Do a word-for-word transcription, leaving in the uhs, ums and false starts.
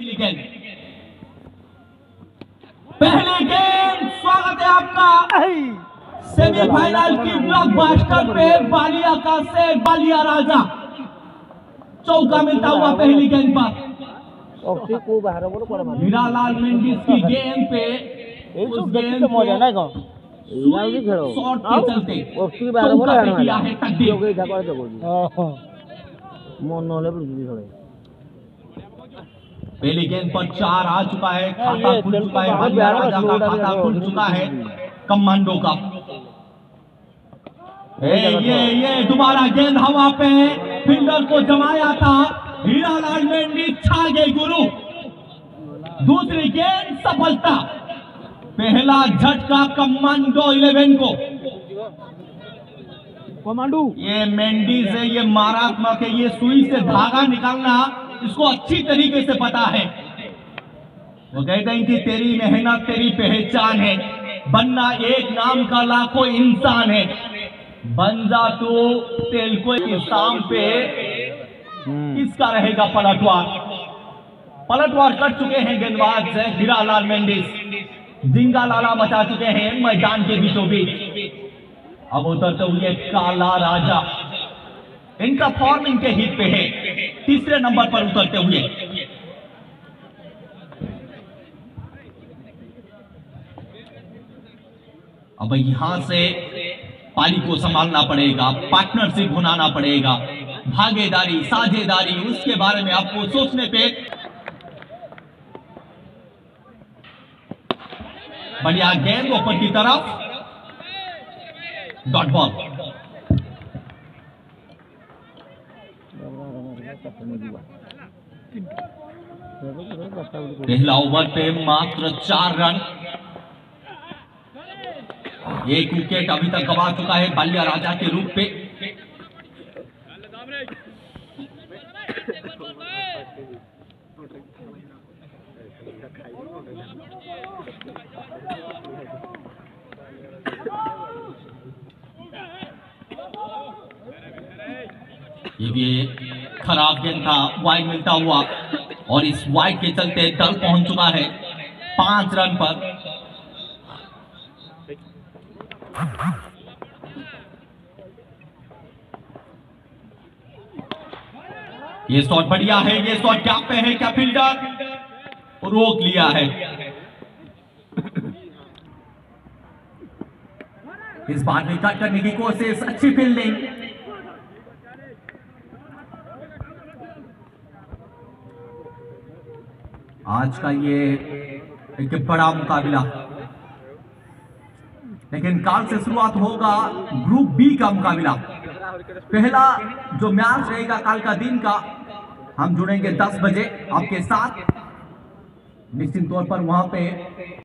पहली गेंद पहली गेंद स्वागत है आपका सेमीफाइनल की ब्लॉकबस्टर पे बालिया का से बालिया राजा चौका मिलता हुआ पहली गेंद पर हीरालाल मेंडिस की गेंद पे उस गेंद को शॉट के चलते चौका पे किया है तकदीर। पहली गेंद पर चार आ चुका है, खाता खुल चुका है, बालिया राजा का खाता खुल चुका है कमांडो का। ए, ये ये दोबारा गेंद हवा पे फील्डर को जमाया था, हीरालाल मेंडिस छा गए गुरु। दूसरी गेंद सफलता, पहला झटका कमांडो इलेवन को। कमांडो ये मेंडिस है, ये मारात्मक है, ये सुई से धागा निकालना इसको अच्छी तरीके से पता है। वो कहते हैं कि तेरी मेहनत तेरी पहचान है, बनना एक नाम का लाखों इंसान है। बन जा तू तेल को शाम पे किसका रहेगा पलटवार। पलटवार कर चुके हैं गेंदबाज से हीरालाल मेंडिस, जिंगा लाला मचा चुके हैं मैदान के बीचों बीच। अब उतरते हुए काला राजा, इनका फॉर्म इनके हिट पे है, तीसरे नंबर पर उतरते हुए। अब यहां से पारी को संभालना पड़ेगा, पार्टनरशिप बनाना पड़ेगा, भागीदारी साझेदारी उसके बारे में आपको सोचने पे। बढ़िया गेंद ऊपर की तरफ, डॉट बॉल। पहला ओवर पे मात्र चार रन, एक विकेट अभी तक गंवा चुका है बालिया राजा के रूप पे। ये भी खराब गेंद था, वाइड मिलता हुआ, और इस वाइड के चलते दल पहुंच चुका है पांच रन पर। ये शॉट बढ़िया है, ये शॉट क्या पे है, क्या फील्डर रोक लिया है। इस बार भी कट करने की कोशिश, अच्छी फील्डिंग। आज का ये एक बड़ा मुकाबला, लेकिन काल से शुरुआत होगा ग्रुप बी का मुकाबला। पहला जो मैच रहेगा काल का दिन का, हम जुड़ेंगे दस बजे आपके साथ, निश्चित तौर पर वहां पे